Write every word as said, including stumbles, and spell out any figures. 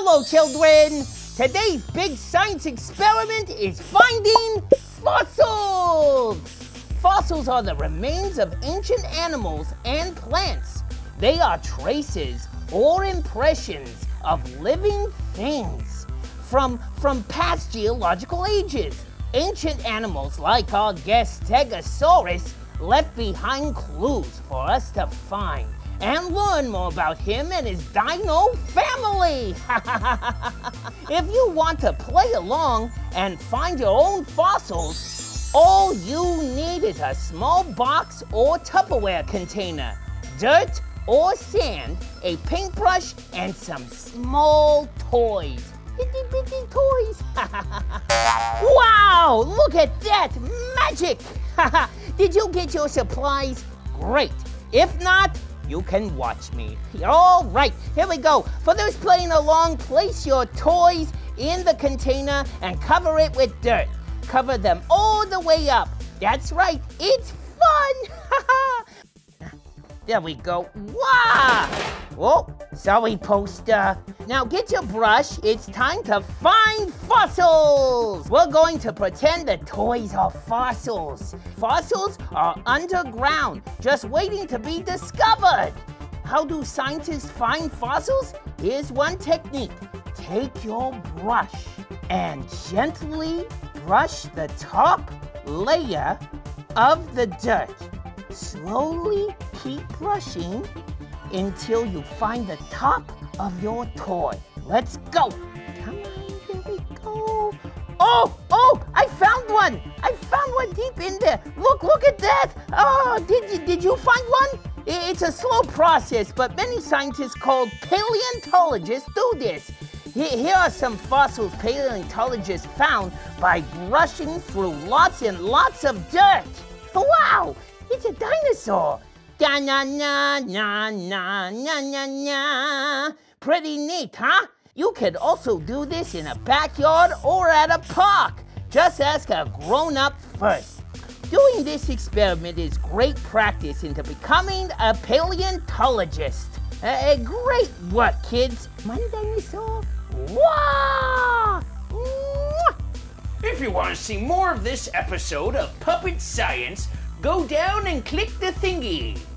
Hello, children! Today's big science experiment is finding fossils! Fossils are the remains of ancient animals and plants. They are traces or impressions of living things from, from past geological ages. Ancient animals like our guest Stegosaurus left behind clues for us to find and learn more about him and his dino family. If you want to play along and find your own fossils, all you need is a small box or Tupperware container, dirt or sand, a paintbrush, and some small toys. Itty bitty toys. Wow, look at that, magic. Did you get your supplies? Great. If not, you can watch me. All right, here we go. For those playing along, place your toys in the container and cover it with dirt. Cover them all the way up. That's right, it's fun. There we go. Wow! Oh, sorry, poster. Now get your brush. It's time to find fossils. We're going to pretend the toys are fossils. Fossils are underground, just waiting to be discovered. How do scientists find fossils? Here's one technique. Take your brush and gently brush the top layer of the dirt. Slowly keep brushing until you find the top of your toy. Let's go. Come on, here we go. Oh, oh, I found one. I found one deep in there. Look, look at that. Oh, did you, did you find one? It's a slow process, but many scientists called paleontologists do this. Here are some fossils paleontologists found by brushing through lots and lots of dirt. Wow, it's a dinosaur. Da na na na na na na na. Pretty neat, huh? You could also do this in a backyard or at a park. Just ask a grown-up first. Doing this experiment is great practice into becoming a paleontologist. Uh, great work, kids. One dinosaur. Wow! If you want to see more of this episode of Puppet Science, go down and click the thingy.